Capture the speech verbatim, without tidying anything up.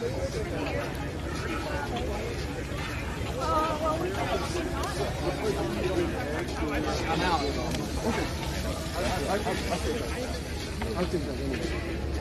I'm out. Okay. I, I, I, I think that anyway.